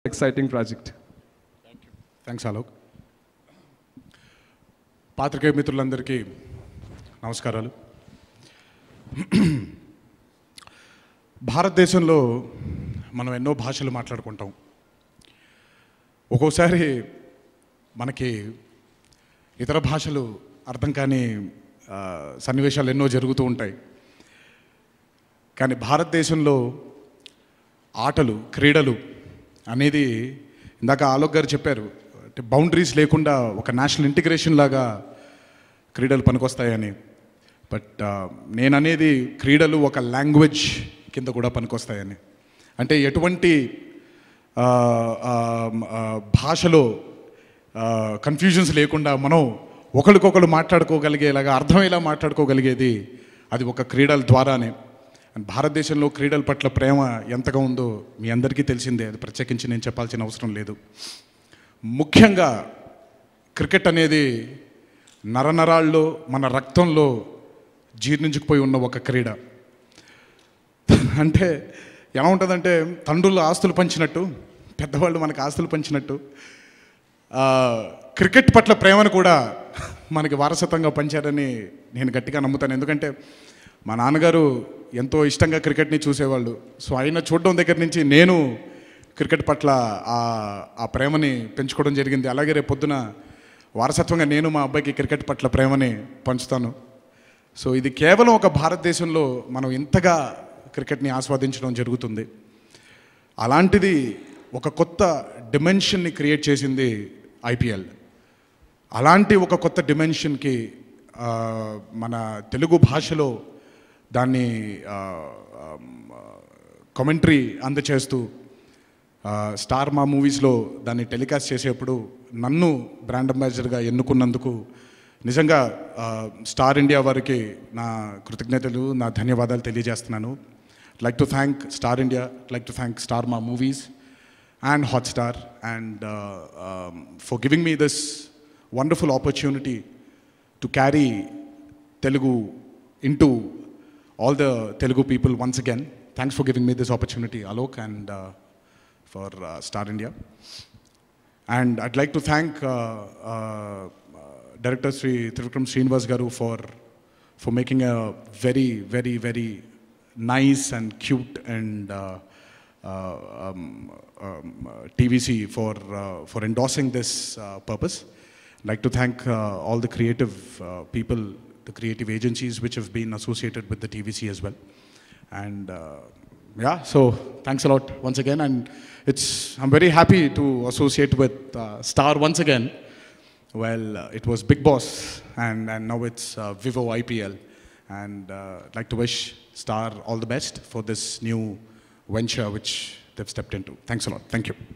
exciting project. Thanks Alok. పాత్రికేయ మిత్రులందరికీ నమస్కారాలు. భారతదేశంలో మనం ఎన్నో భాషలు మాట్లాడుకుంటాం. ఒక్కోసారి మనకి ఇతర భాషలు అర్థం కాని సన్నివేశాలు ఎన్నో జరుగుతూ ఉంటాయి. కానీ భారతదేశంలో ఆటలు, క్రీడలు అనేది ఇందాక ఆలోక్ గారు చెప్పారు, అంటే బౌండరీస్ లేకుండా ఒక నేషనల్ ఇంటిగ్రేషన్ లాగా క్రీడలు పనికొస్తాయని. బట్ నేననేది క్రీడలు ఒక లాంగ్వేజ్ కింద కూడా పనికొస్తాయని. అంటే ఎటువంటి భాషలో కన్ఫ్యూజన్స్ లేకుండా మనం ఒకరికొకరు మాట్లాడుకోగలిగేలాగా అర్థమయ్యేలా మాట్లాడుకోగలిగేది అది ఒక క్రీడల ద్వారానే. అండ్ భారతదేశంలో క్రీడల పట్ల ప్రేమ ఎంతగా ఉందో మీ అందరికీ తెలిసిందే, అది ప్రత్యేకించి నేను చెప్పాల్సిన అవసరం లేదు. ముఖ్యంగా క్రికెట్ అనేది నరనరాల్లో, మన రక్తంలో జీర్ణించుకుపోయి ఉన్న ఒక క్రీడ. అంటే ఎలా ఉంటుందంటే తండ్రులు ఆస్తులు పంచినట్టు, పెద్దవాళ్ళు మనకు ఆస్తులు పంచినట్టు క్రికెట్ పట్ల ప్రేమను కూడా మనకి వారసత్వంగా పంచారని నేను గట్టిగా నమ్ముతాను. ఎందుకంటే మా నాన్నగారు ఎంతో ఇష్టంగా క్రికెట్ని చూసేవాళ్ళు. సో ఆయన చూడడం దగ్గర నుంచి నేను క్రికెట్ పట్ల ఆ ప్రేమని పెంచుకోవడం జరిగింది. అలాగే రేపు పొద్దున వారసత్వంగా నేను మా అబ్బాయికి క్రికెట్ పట్ల ప్రేమని పంచుతాను. సో ఇది కేవలం ఒక భారతదేశంలో మనం ఇంతగా క్రికెట్ని ఆస్వాదించడం జరుగుతుంది. అలాంటిది ఒక కొత్త డిమెన్షన్ని క్రియేట్ చేసింది ఐపీఎల్. అలాంటి ఒక కొత్త డిమెన్షన్కి మన తెలుగు భాషలో దాన్ని కామెంటరీ అందచేస్తూ స్టార్ మా మూవీస్లో దాన్ని టెలికాస్ట్ చేసేప్పుడు నన్ను బ్రాండ్ అంబాసిడర్గా ఎన్నుకున్నందుకు నిజంగా స్టార్ ఇండియా వారికి నా కృతజ్ఞతలు, నా ధన్యవాదాలు తెలియజేస్తున్నాను. Like to thank star India, like to thank star Maa movies and Hotstar and for giving me this wonderful opportunity to carry Telugu into all the Telugu people once again. Thanks for giving me this opportunity, Alok, and for Star India. And I'd like to thank Director Sri Trivikram Srinivas Garu for making a very, very, very nice and cute and TVC for endorsing this purpose. I'd like to thank all the creative people, the creative agencies which have been associated with the TVC as well. And yeah, so thanks a lot once again. And I'm very happy to associate with Star once again. Well, it was Bigg Boss and now it's Vivo IPL. And I'd like to wish Star all the best for this new venture which they've stepped into. Thanks a lot. Thank you.